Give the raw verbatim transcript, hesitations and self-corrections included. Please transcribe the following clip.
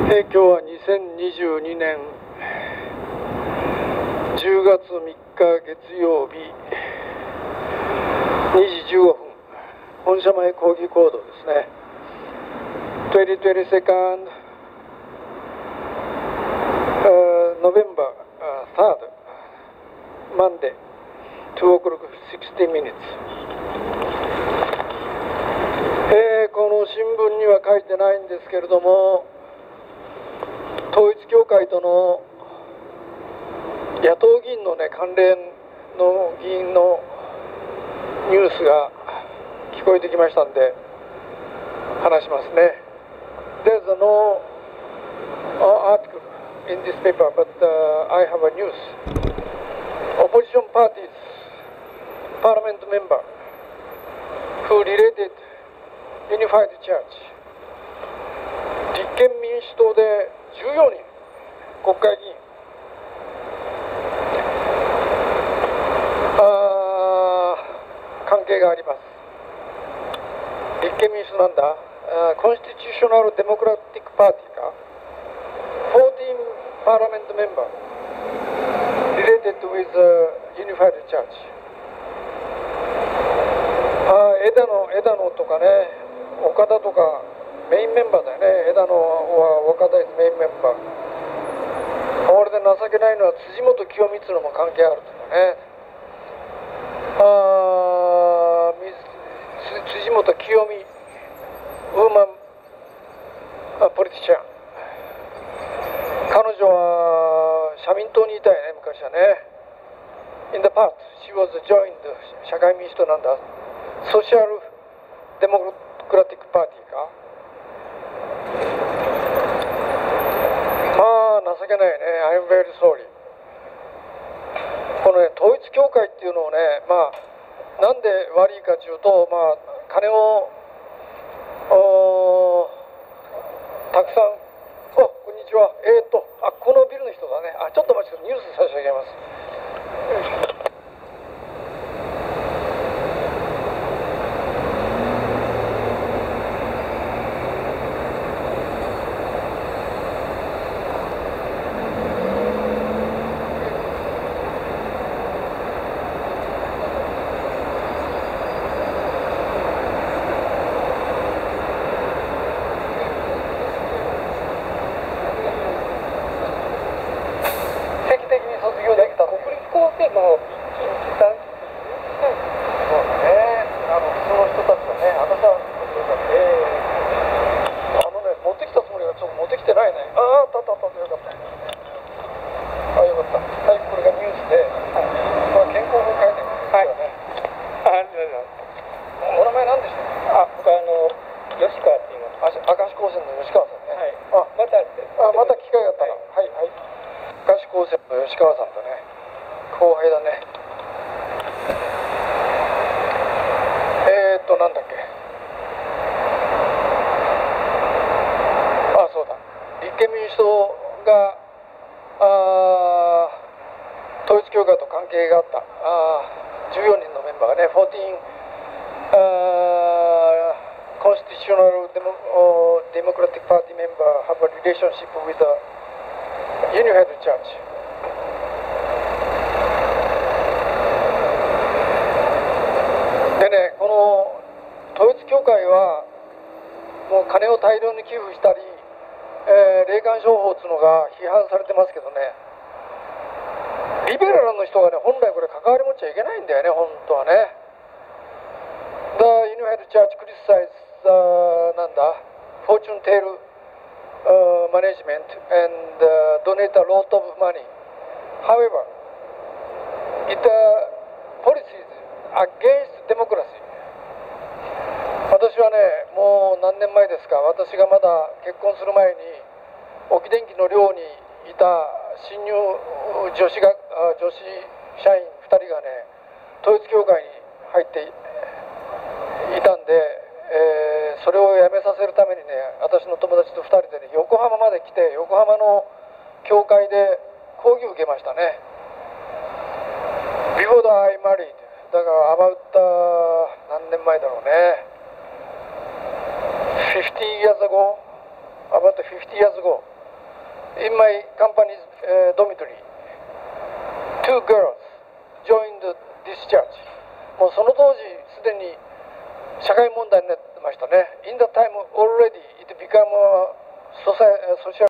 え今日はにせんにじゅうにねんじゅうがつみっか月曜日にじじゅうごふん、本社前抗議行動ですね。にじゅうにセカンド、ノベンバーサード、マンデー、にオクロックシクスティーミニッツ。えー、この新聞には書いてないんですけれども、統一教会との野党議員のね、関連の議員のニュースが聞こえてきましたんで話しますね。There's no article in this paper, but uh, I have a news. Opposition parties parliament member who related Unified Church 立憲民主党でじゅうよにん国会議員あ関係があります。立憲民主党なんだ、コンスティチューショナル・デモクラティック・パーティーか、じゅうよんパーラメントメンバー related with Unified Church。あ枝野、枝野とかね、岡田とかメインメンバーだよね。枝野は岡田ですメインメンバー。俺で情けないのは辻元清美っていうのも関係あるとかね。あ辻元清美ウーマンポリティシャン、彼女は社民党にいたよね、昔はね。 In the past she was joined 社会民主党なんだ、ソーシャルデモクラティックパーティーか。まあ情けないね。 I'm very sorry。 このね、統一教会っていうのをね、まあなんで悪いかというと、まあ金をたくさん、あ、こんにちは、えー、っとあこのビルの人だね。あ、ちょっと待ちください、ニュース差し上げます。吉川さんとね、後輩だね。えーっとなんだっけ、あ、そうだ、立憲民主党があ統一教会と関係があったあじゅうよにんのメンバーがね、じゅうよんあコンスティチューショナルデモデモクラティックパーティーメンバー have a relationship with the Unified Church。でね、この統一教会はもう金を大量に寄付したり、えー、霊感商法っていうのが批判されてますけどね、リベラルの人がね、本来これ関わり持っちゃいけないんだよね、本当はね。The Unified Church criticized、uh, なんだ Fortune Tale、uh, management and、uh, donate a lot of money. However, it、uh, policies against democracy。 私はね、もう何年前ですか、私がまだ結婚する前に沖電機の寮にいた新入女子が女子社員ふたりがね、統一教会に入っていたんで、えー、それをやめさせるためにね、私の友達とふたりでね、横浜まで来て、横浜の教会で講義を受けましたね。 Before I married、だから about、uh, 何年前だろうね、fifty years ago, about fifty years ago、 In my company's uh, dormitory, two girls joined this church. もうその当時すでに社会問題になってましたね。In that time already it became a social